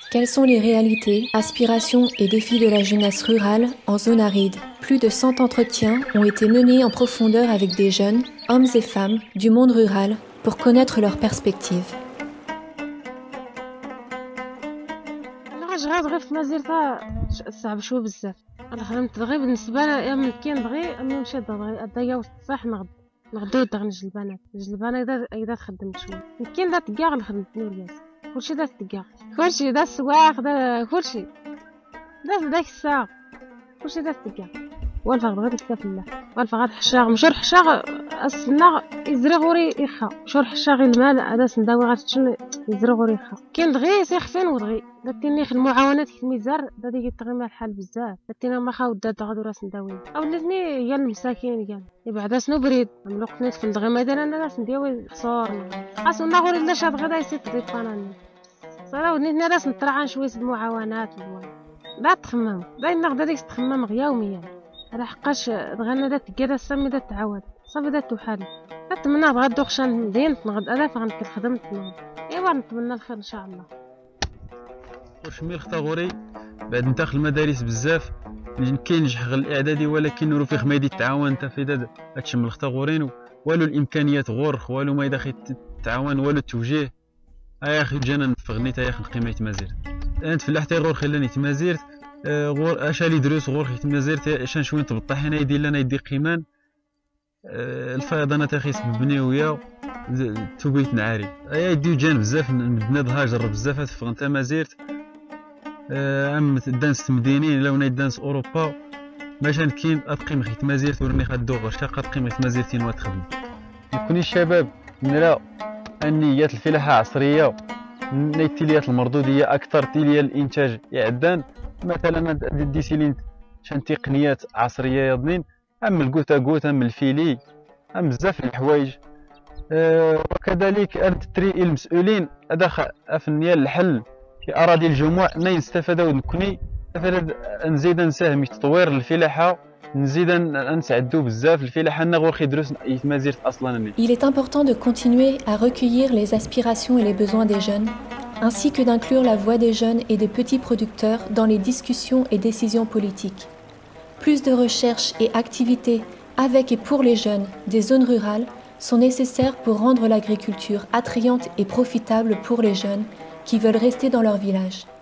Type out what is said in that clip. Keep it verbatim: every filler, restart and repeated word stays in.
Quelles sont les réalités, aspirations et défis de la jeunesse rurale en zone aride? Plus de cent entretiens ont été menés en profondeur avec des jeunes, hommes et femmes, du monde rural pour connaître leurs perspectives. غير غير في مزيرتها صعب شويه بزاف. انا خدمت دغيا بالنسبه لي من كاين دغيا اني مشيت دغيا ادايا وصح نغد نغدو دغ نجي البنات نجي البنات اذا اذا خدمت شويه يمكن دات كاع نخدم نورياس كلشي دات كاع كلشي دات السواق دا كلشي دات داك الساعه كلشي دات كاع والفا غير كتاف الله والفا غير حشاغ مشور حشاغ السنه يزري غوري يخا مشور حشاغ المال هذا سنداوي غاتشن يزري غوري يخا كاين دغيا سيخفين ودغي داتيني خدمة معاونات كميزار دادي يطغي الحال بزاف داتينا ما خاود داد غادو راس نداوي اولاتني هي المساكين كاع بعدا شنو بريد ملوقت ندخل دغيا مادام انا راس نداوي خسور خاصنا غوري لا شاد غدا يسيت ديك فاناني صرا ودني راس نطرعان شويه المعاونات لا تخمم باينه غدا ديك تخمم يوميا على حقاش دغنا دات كيرا سامي دات تعاود صافي دات توحال نتمنى بغا دوخشان مدينة نغد انا فغنكل خدمت نغد ايوا نتمنى الخير ان شاء الله. شميل خطاغوري بعد نتاخ المدارس بزاف كاين نجح غير الاعدادي ولكن نورو فيه خمايدي التعاون انت في داد هادشي من الخطاغورين والو الامكانيات غور والو ما يدخل التعاون والو التوجيه يا اخي جانا نفغني تا يا اخي قيمه تمازيرت انت فلاحتي غور خلاني تمازيرت غور اشالي دروس غور خيت تمازيرت شان شويه تبطح هنا يدير لنا يدي قيمان الفيضانات اخي سببني ويا توبيت نعاري ايا يديو جان بزاف بناد هاجر بزاف تفغن تمازيرت ام دانس مدينين لو ناي دانس اوروبا ماشان كاين اتقيم خيت مازيرت ورني خدو غير شاق اتقيم خيت مازيرتين وتخدم يكوني الشباب نرى النيات الفلاحه عصريه نيتيليات المردوديه اكثر تيليا الانتاج يعدان مثلا ديسيلين شان تقنيات عصريه يضنين ام الكوتا كوتا ام الفيلي ام بزاف الحوايج أه وكذلك التري المسؤولين ادخل افنيا الحل في اراضي الجموع نا يستفادوا نكوني استفاد نزيد نساهم في تطوير الفلاحه نزيد نسعدوا بزاف الفلاحه نغور خيدروس يتمازيرت اصلا. Il est important de continuer à recueillir les aspirations et les besoins des jeunes ainsi que d'inclure la voix des jeunes et des petits producteurs dans les discussions et décisions politiques. Plus de recherches et activités avec et pour les jeunes des zones rurales sont nécessaires pour rendre l'agriculture attrayante et profitable pour les jeunes qui veulent rester dans leur village.